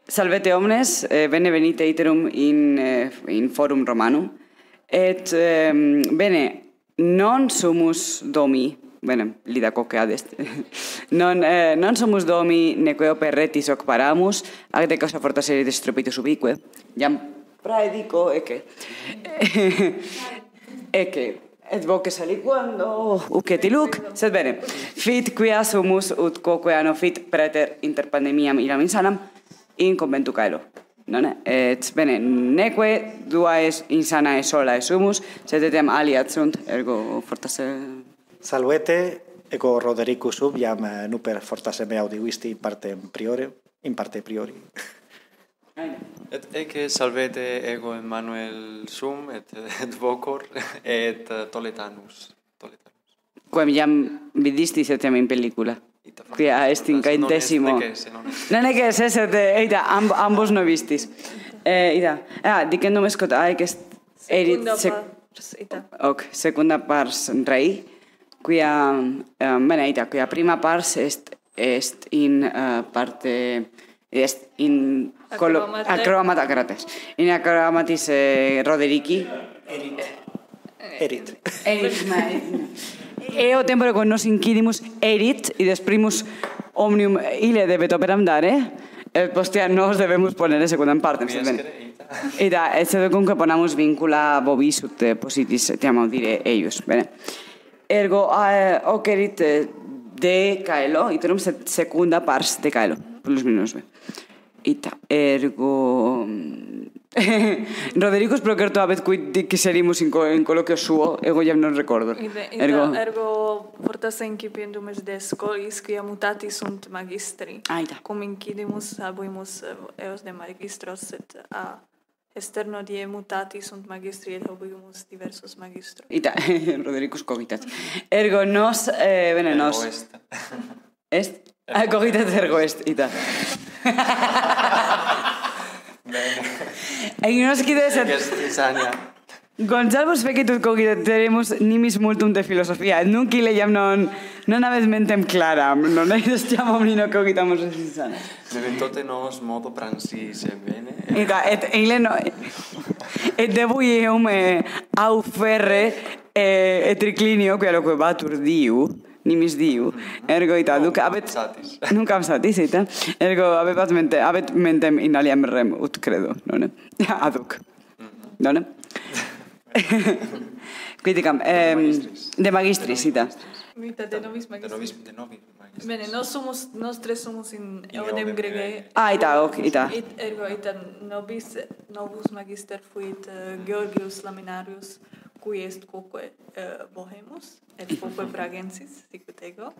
Salvete omnes, bene venite iterum in forum Romanum, et bene, non sumus domi, bene, lida cocead est, non sumus domi neque operretis hoc paramus, ac de causa fortas eritis tropitus ubique, jam praedico ecce, et voces aliquando, ucet iluc, sed bene, fit quia sumus ut quoque anno fit praeter inter pandemiam illam insanam, in conventu caelo. Et bene, neque duae insanae solae sumus, sed etiam aliat sunt, ergo fortasse... Salvete, ego Rodericus sub, jam nuper fortasse me audivisti in parte priori. Et ecce salvete ego Emmanuel sum, et vocor, et Toletanus. Quem jam vidistis etiam in pellicula. Quia est in caintesimo. Non è che se eita, ambos no vistis. Dicendum escot aec est erit secunda pars rei, quia bene, quia prima pars est in parte est in acromata gratis. In acromatis Roderici Erit. Eo tempore con nos incidimus erit, id primus omnium ile debet operam dare, et postea nos debemus ponere secundam partem. Ida, et sed cumque ponamus vincula vobis ut positis, etiam audire eius. Bene. Ergo, hoc erit de caelo, iterum secunda pars de caelo, plus minus. Ita, ergo... Rodericus procerto abet quid diceserimus in colloquio suo, ego jam non recordo. Ergo fortasse incipiendum est de scolis, quia mutati sunt magistri. Cum incidimus habuimus eos de magistros, et esterno die mutati sunt magistri, et habuimus diversos magistros. Ita, Rodericus cogitat. Ergo nos, bene, nos... Est? Cogitat ergo est, ita. Nos quide Gonzalvus fecitut cogitaremus nimis multum de filosofia, et nunc ille jam non avet mentem claram, non estiam omnino cogitamus insana. Deventote nos modo pransis bene. Et ille no... Et debui eum au ferre et triclinio, quia loque batur diu, nimis diu, ergo ita, duc abet... Nunc am satis, ita. Ergo abet mentem in aliam rem ut credo, nonne? Aduc. Nonne? Criticam, de magistris, ita. De novis magistris. Bene, nos tres sumus in eodem grege. Ita, ok, ita. Ergo ita novus magister fuit Georgius Laminarius, cui est quoque bohemus, et quoque pragensis, sicut ego.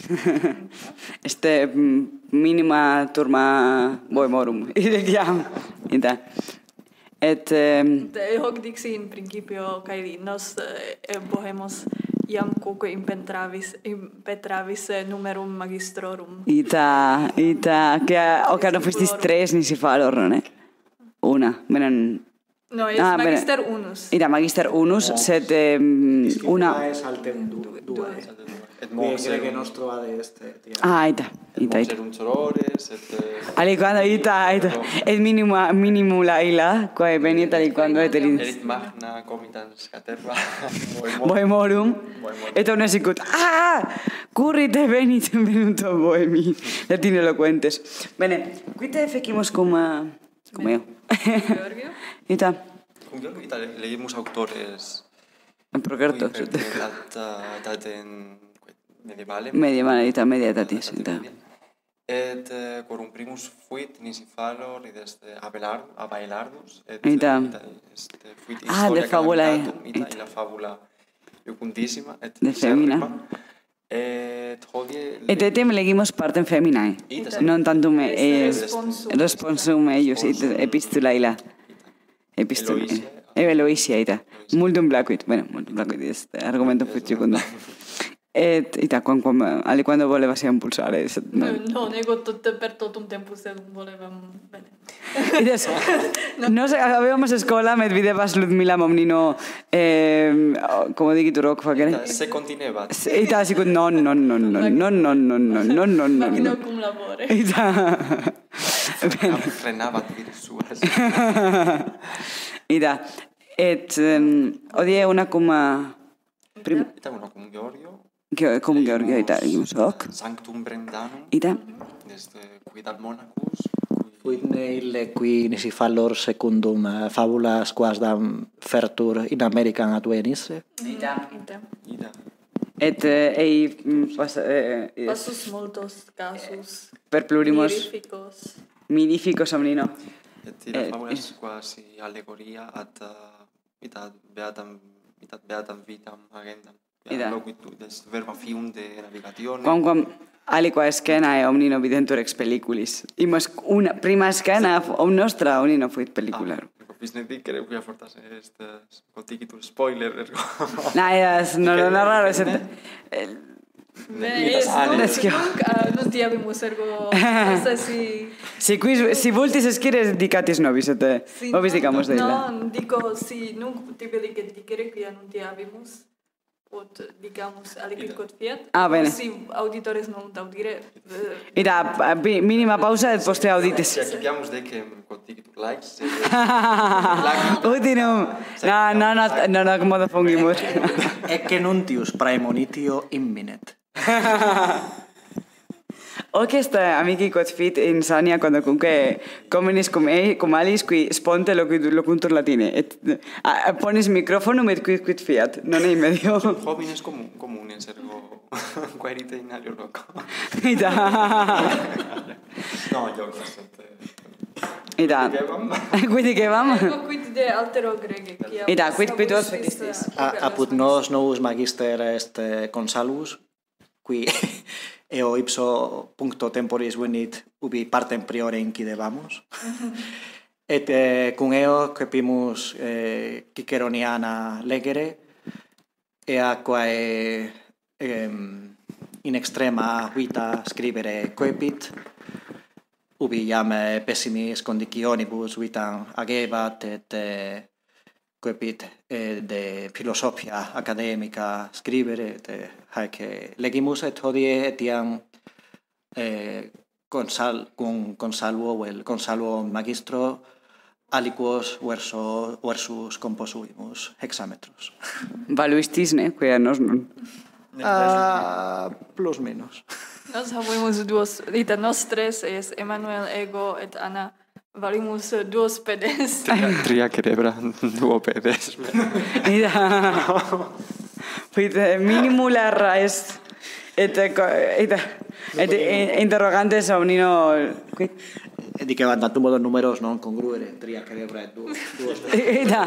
Este minima turma bohemorum, iam, ita. Et... Hoc dixi in principio, caeli, nos bohemos iam quoque impetravis numerum magistrorum. Ita, oca no festis tres nisi falor, non? Una, benen... No, es magister unus. Ita, magister unus, sed una... Es altem duae. Et grege nostro ad est. Ita. Serum sorores, et... Aliquando, ita. Et minimula illa, quae veniet aliquando et erit magna comitans caterva. Bohemorum. Et omnes sicut, currite venit venuto bohemi. Latine eloquentes. Bene, quite fecimus cum eo. Georgio? Ita. Cum Georgio, ita, legimus autores... Procerto. Daten medievale. Medietatis. Et quorum primus fuit nisi falor, id est Abelardus, et fuit de fabulae. Ita, la fabula iucundissima, et de femina. Et hodie... Et etiam legimus partem feminae. Non tantum responsum eius, epistula illa. Eloisia, ita. Multum placuit. Bueno, multum placuit est argumentum fuit iucundum. Et ita, aliquando volevas impulsare. No, nego per totum tempus volevam bene. Ides, nos aveamos escola, met videbas Ludmila Momnino, como digitur hoc facere? Se continebat. Ita, sicut, non. Magno cum labore. Ita. Frenavat virsuas. Ida, odie una coma... Ita una cum Georgio. Cum Georgio, ita, Sanctum Brendanum. Ita. Cuidat Monacus. Fuit neille qui nisi fallor secundum fabulas quas dam fertur in American atuenis. Ita. Ida. Et passus multos casus per plurimos mirificos omnino. Et ida fabulas quasi allegoria ad mitat beatam vitam agendam. Ida. Loquitud est verba fium de navigatione. Quam aliqua scena omnino videntur ex pelliculis. Imas una prima scena nostra omnino fuit pellicular. Vis ne dicere quia fortas est conticitur spoiler ergo. No raro es non ti abimus ergo si vultis esquires dicatis nobis et nobis dicamos de illa. No, dico si nunc tibi dicere quia non ti abimus ut dicamus aliquid quod fiat. Bene. Si auditores non audire. Ira, minima pausa et poste audites. Si accipiamus decem conticitur likes. Utinum. No, modo fungimur. Ecce nuntius praemonitio imminet. Sta amici quod fit insania quando comunque comenis cum alis qui sponte locuntur latine et ponis microfonum et quid fiat non è in medio Homines comunes ergo quaerite in alio loco. Ida. No, jokes. Ida. Quid dicevam? Quid de altero grege. Ida, quid pitos fetistis. Apud nos magister est consalvus, qui eo ipso puncto temporis venit ubi partem priore incidebamus. Et cum eo cepimus Ciceroniana legere, ea quae in extrema vita scribere coepit, ubi iam pessimis conditionibus vitam agebat, et coepit de philosophia academica scribere, et haec legimus et hodie etiam cum consalvo vel consalvo magistro aliquos versus composuimus hexametros. Valuistis, ne? Quia nos non. Plus minus. Nos habuimus duos, ita nos tres es Emanuel, ego et Anna, valimus duos pedes. Tria cerebra, duo pedes. Ida. Fuit minimula est et interrogantes omnino quid Dicebant tantum modo numeros non congruere, tria cerebra et duos. Ida.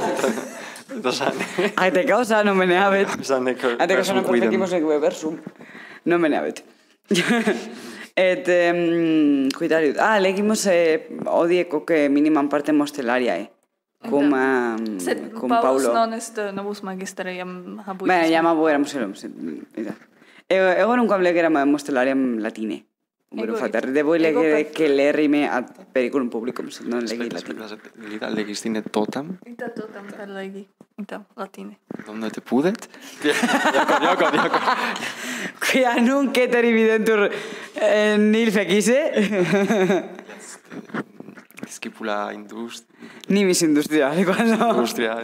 Aete causa non me ne habet. Aete causa non perfectimos eque versum. Non me ne habet. Et quidariut. Legimos odie coque minimam parte mostelaria, cum Paulo. Non est novus magistere iam habuitis. Bene, iam habueramus elum. Ego nunquam legeram mostelariam latine. Bueno, fatar devo legere che lerrime ad periculum publicum, sed non legi latine. Lida legistine totam? Ita totam per legi, ita latine. Donde te pudet? Diaco. Quia nunc eteri videntur nil fecisse. Discipula Nimis industriale, quando... Industria,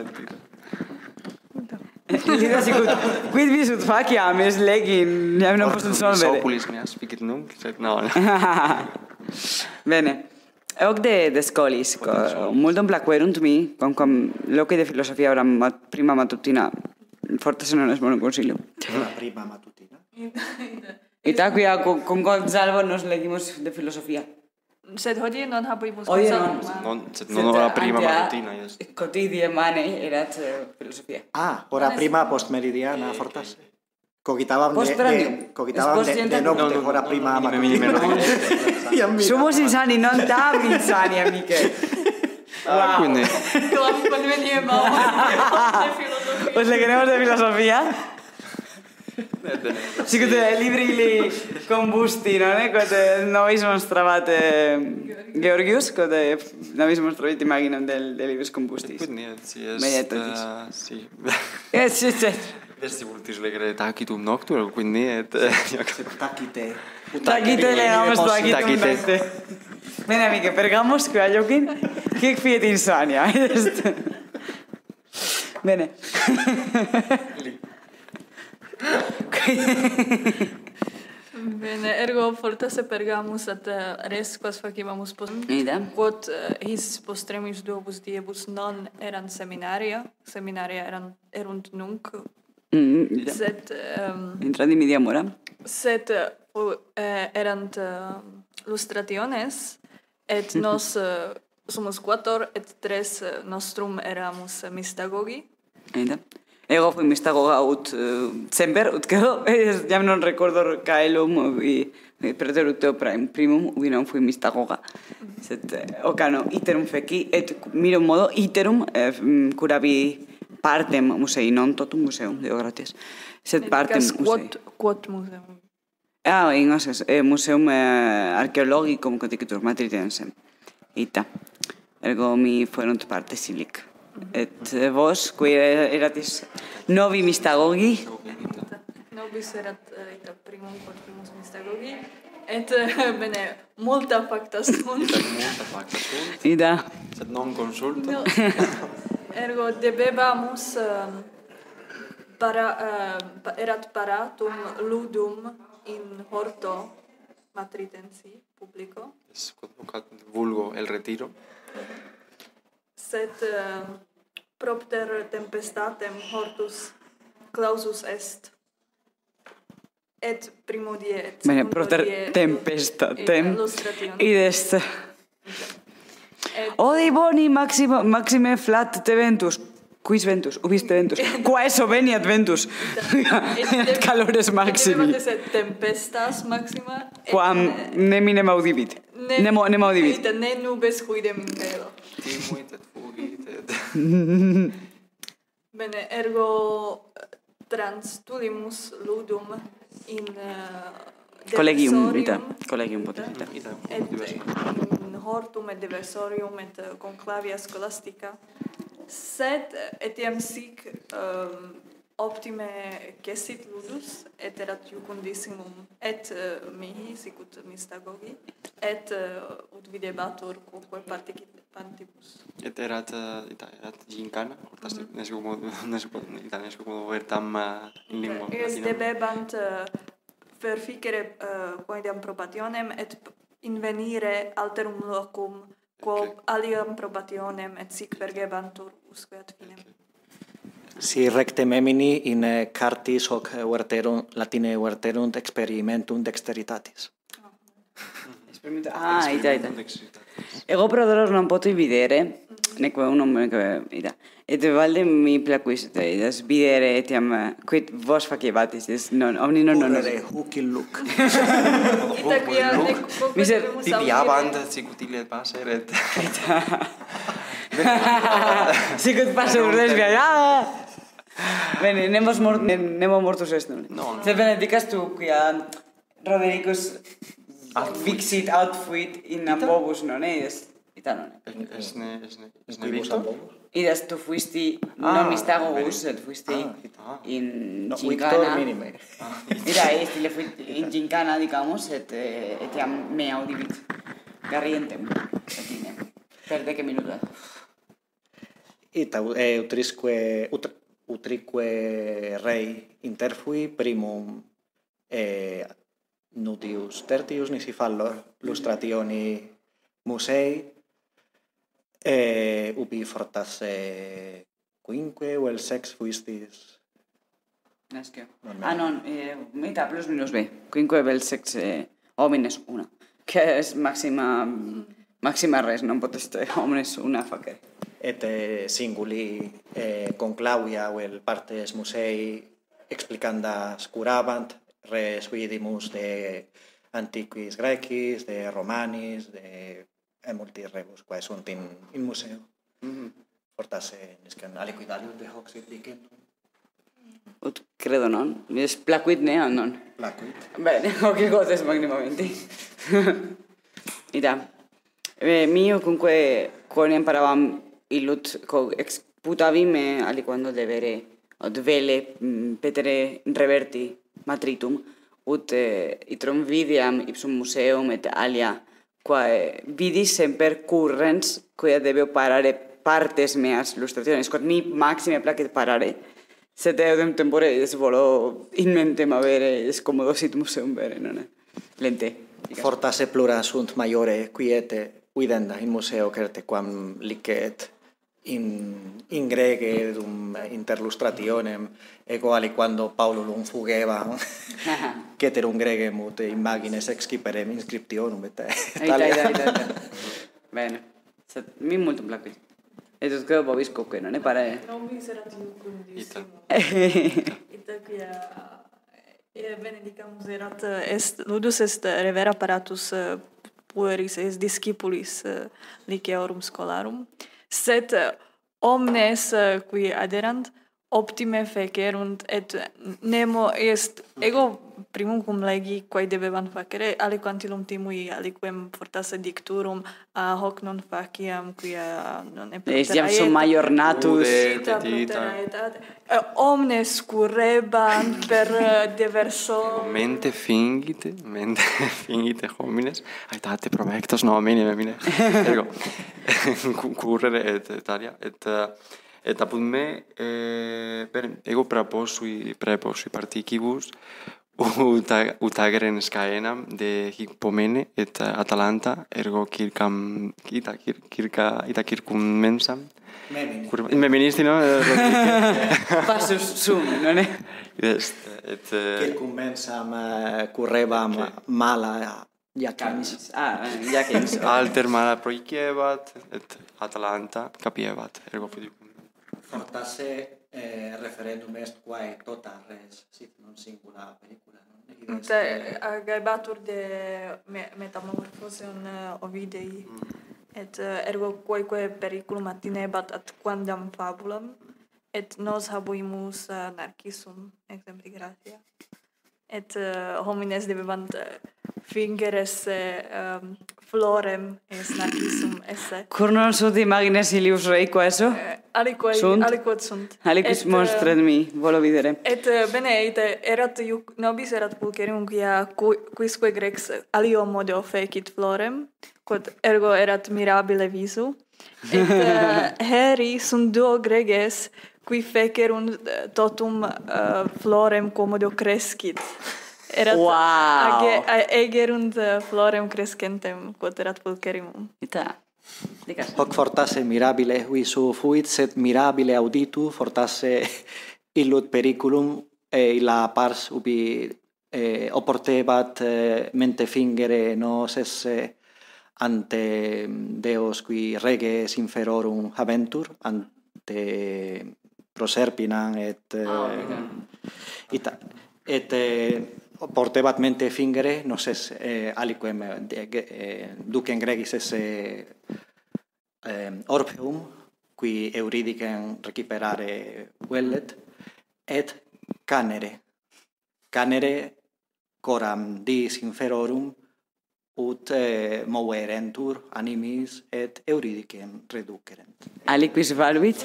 Lida sicut, quid visut faciam, es legin, non posum solvere. Sopulis meas ficit nunc, sed no. Bene. Hoc de scolis, multum plaquerunt mi, quam loci de filosofia oram prima matutina, fortes non es bonum consilio. La prima matutina. Ita quia con Gonzalo nos legimos de filosofia. Sed hodie non habuimus Non ora prima matutina. Cotidie mane erat filosofia. Ora prima post meridiana fortas. Cogitavam de nocte, ora prima matutina. Sumus insani, non tam insani, amiche. Quindi... Quando veniamo de filosofia. Os legeremos de filosofia. Sí que te libri li combusti, no? Quod novis monstravat Georgius, quod novis monstravit imaginam del libris combustis. Quindi si Sí. Esti vultis legere tacitum noctur, quindi et... Tacite. Tacite le nomes tacitum nocte. Bene amiche, Pergamos qui a Joaquin, che fiet insania. Bene. Bene, ergo fortasse Pergamus at res quas faciamus post. Ida. Quod his postremus duobus diebus non erant seminaria erunt nunc. Ida. Sed Intradimi di amora. sed erant lustrationes et nos sumus quator et tres nostrum eramus mystagogi. Ida. Ego fui mystagoga ut semper ut quedo, jam non recordo caelum preteruteo primum, ubi non fui mystagoga. Sed ocano iterum feci et miro modo iterum curavi partem musei, non totum museum, Deo gratias. Sed partem musei. Quod museum? Ingoses, museum archeologicum conticitur Matritensem. Ita. Ergo mi fuerunt parte silic. Et vos, qui eratis novi mystagogi? Nobis erat ita primum quod primus mystagogi. Et bene, multa facta sunt. Ida. Sed non consulta. No. Ergo debebamus erat paratum ludum in horto Matritensi publico. Es vulgo el retiro. Sed propter tempestatem hortus clausus est. Et primo die et Bene, secundo propter die tempestatem. illustrationem. Idest. Odi boni maxime flat te ventus. Quis ventus? Ubis te ventus. Quaeso veniat ventus. Et calores maximi. Et debebat tempestas maxima. Quam neminem audibit. Nemo audibit. Et ne nubes cuidem in velo. Timuit et fugit et... Bene, ergo transtulimus ludum in Collegium, diversorium. Collegium potesita. Et in hortum et diversorium et conclavia scholastica. Sed etiam sic optime quesit ludus et erat iucundissimum et mihi sic ut mystagogi et ut videbatur quoque partibus. Et erat gincana, hortas nesco modo vertam in lingua Es latinam. debebant verficere quaedam probationem et invenire alterum locum quo aliam probationem et sic pergebantur usque ad finem. Si recte memini in cartis hoc verterunt, latine verterunt experimentum dexteritatis. Ita. Ego pro dolor non poto videre, neque unum ita. Et valde mi placuis idas videre etiam quid vos facebatis, non omni non. Correre huc illuc. Ita quia Miser Tibiabant sic utile passer et... Sicut passer lesbia. Bene, nemo mortus est non. No. Sed benedicas tu quia Rodericus fixit outfit in ambobus non est. Ita non. Es visto? Idas tu fuisti non mystagogus, et fuisti in gincana. minime. Ida est, le fuit in gincana, digamos, et etiam me audibit garrientem, et inem. Per dece minuta. Ita utrique rei interfui primum nutius tertius nisi fallor lustrationi musei ubi fortas quinque o el sex fuistis. Nascio. Non, meta plus minus B. Quinque vel sex homines una. Que es maxima res, non poteste homines una facere. Et singuli conclavia o el partes musei explicandas curavant res vidimus de antiquis Grecis, de Romanis, de multi rebus quae sunt in museo. Fortas niscan aliquidarius de hoc sit dicendum. Ut credo non. Es placuit nea non. Placuit. Bene, hoc gotes magnimamente. Ita. Mio cunque quoniam paravam illut exputavim aliquando devere od vele petere reverti matritum ut itrum videam ipsum museum et alia qua vidi sempre currents che devo parare partes meas illustrazioni. Scott mi maxime placche parare. Se te odem tempore svolo in mente ma avere scomodo sit museum vere, non è? Lente. Fortasse plura sunt maiore quiete uidenda in museo certe quam licet in grege dum interlustrationem ego ali quando Paulo lum fugeva ceter un grege mut imagines exciperem inscriptionum et Bene. Mi molto placque. E tu che bovisco che non ne pare. Non mi sarà condissimo. Ita quia benedicamus erat est ludus est revera apparatus pueris est discipulis liceorum scholarum, sed omnes qui aderant optime fecerunt et nemo est ego primum cum legi quae debebant facere aliquantilum timui aliquem fortasse dicturum hoc non faciam quia non e Estiam sum maior natus omnes currebant per diverso mente fingite homines aetate provectos nomine ergo currere et talia et apud me ego praeposui particibus ut ageren scaenam de Hippomene et Atalanta ergo circum mensam Meministi, no? Passus sum, non è? Et circum mensam currebam mala Iacins. Iacins. Alter mala proiciebat et Atalanta capiebat ergo fidicum. Fortasse referendum est quae tota res sit non singula pellicula, non? Gaebatur de metamorphoseum Ovidei et ergo quoeque periculum attinebat ad quandam fabulam et nos habuimus Narcissum exempli gratia et homines debebant fingere esse florem es Narcissum esse. Cur non sunt imagines Ilius Rei quaeso? Aliquod sunt. Aliquis monstret mi, volo videre. Et bene, erat nobis erat pulcherrium quia quisque Grex alio modo fecit florem, quod ergo erat mirabile visu. Et heri sunt duo Greges qui fecerunt totum florem quomodo crescit. Erat egerunt florem crescentem quod erat pulcherrimum. Ita. Hoc fortasse mirabile visu fuit, sed mirabile auditu fortasse illud periculum illa pars ubi oportebat mente fingere nos esse ante Deos qui reges inferorum habentur, ante Proserpinam et portebat mente fingere nos es aliquem ducem Gregis esse Orpheum qui Euridicem recuperare vellet et canere coram dis inferorum ut moverentur animis et Euridicem reducerent. Aliquis valuit?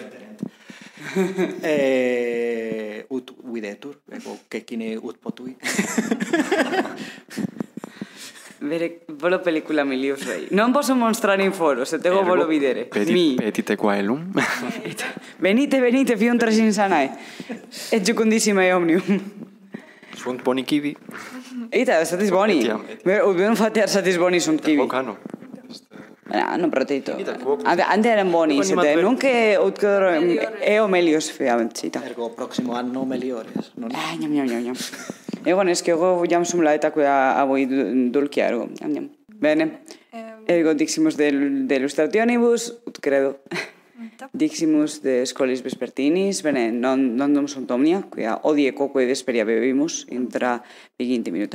Ut videtur, ego cecine ut potui. Vere, volo pellicula Ilius Rei. Non posso mostrare in foro, se tego volo videre. Petite quaelum. Venite, fiuntras insanae. Et jucundissima omnium. Sunt boni kiwi. Ita, satis boni. Ubbium fatear satis boni sunt kiwi. Vocano. Non proteito. Ante eran boni, sete. Nunca utcodoro eo melios feament, cita. Ergo proximo anno meliores. Ñam. Ego nes que ego jam sum la eta quia avoi dulcia ergo. Ñam. Bene. Ergo diximus de illustrationibus, ut credo. Diximus de scholis vespertinis, bene, non dum sunt omnia, quia odie quoque desperia bebimus intra 20 minuta.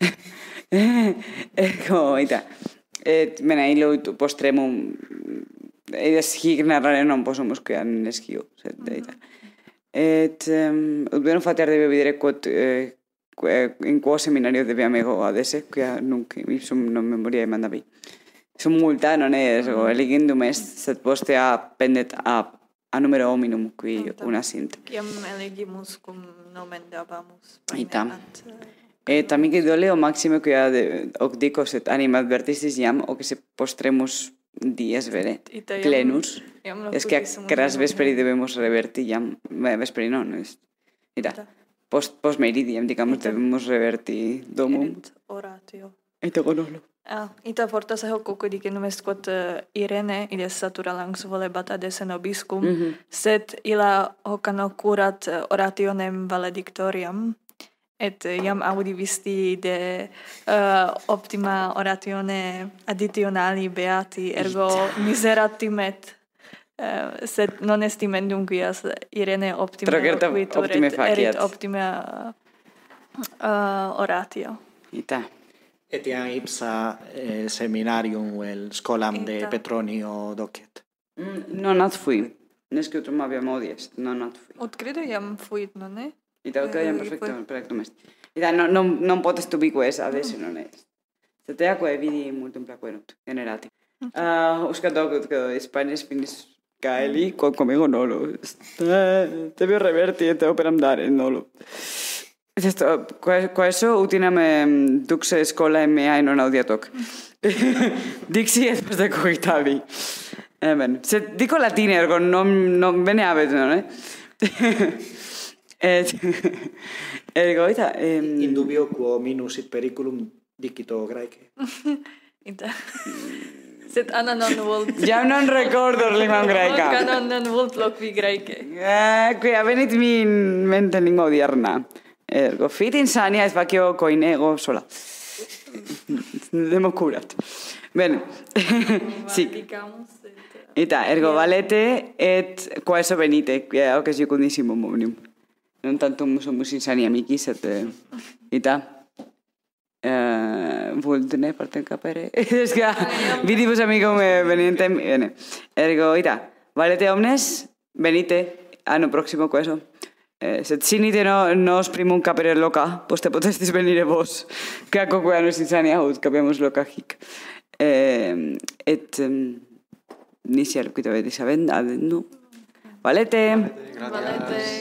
Ergo, ita. Et bene, illo postremum hic narrare non possumus quia nescio, ita. Et ubbium fatear de videre quod in quo seminario debiam ego adese, quia nunc ipsum non memoriae mandavi. Sum multa non est, eligindum est, sed postea pendet a numero hominum qui una sint. Ciam elegimus cum nomen dabamus. Ita. También que dole o máximo que ok dikos et animadvertisis jam, o que se postremus dies vere, plenus. Es que cras vesperi debemos revertir jam, vesperi no, mira, post meridiam, digamos, debemos revertir domum. Et oratio. Et gonolo. Ita fortaseho kukudikenumes quod Irene ides satura langs volebata de senobiscum, sed illa hocano curat orationem valedictoriam, et iam audivisti de optima oratione additionali beati, ergo miseratimet, sed non estimendum quias Irene optima loquitur, et erit optima oratio. Ita. Etiam ipsa seminarium vel scolam de Petronio docet. Non ad fui. Nesque utrum abiam odies, non ad fui. Ut credo iam fuit, non è? Ita iam perfectum est. Ita non potest ubique adesso non est. Teteaque vidi multum plaquerunt, generati. Uscat docut que Spanish finis caeli, quod comigo nolo. Tebio reverti et operam dare, nolo. Questo utinam dux scola mea in non audiatoc. Dixi et post cogitavi. Se dico latine, ergo non bene abet, non ergo, ita... In dubio quo minus it periculum dicito Graece. Ita. Sed Anna non vult... Jam non recordo limam Graeca. Anna non vult loqui Graece. Quia venit mi in mente lingua odierna. Ergo, fit insania et facio coinego sola. Demo curat. Bene. Sic. Ita, ergo valete et quaeso venite, quia hoc es iucundissimum omnium. Non tantum sumus insani amicis, et ita. Vultne partem capere. Es que vidibus amicum venientem. Bene. Ergo, ita, valete omnes, venite, anno proximo quaeso. Sed sinite no os primum capere loca, poste potestis venire vos, que a coquea nos insania aut, capiamus loca hic. Et nisiar quita vedis avenda, no. Valete! Valete!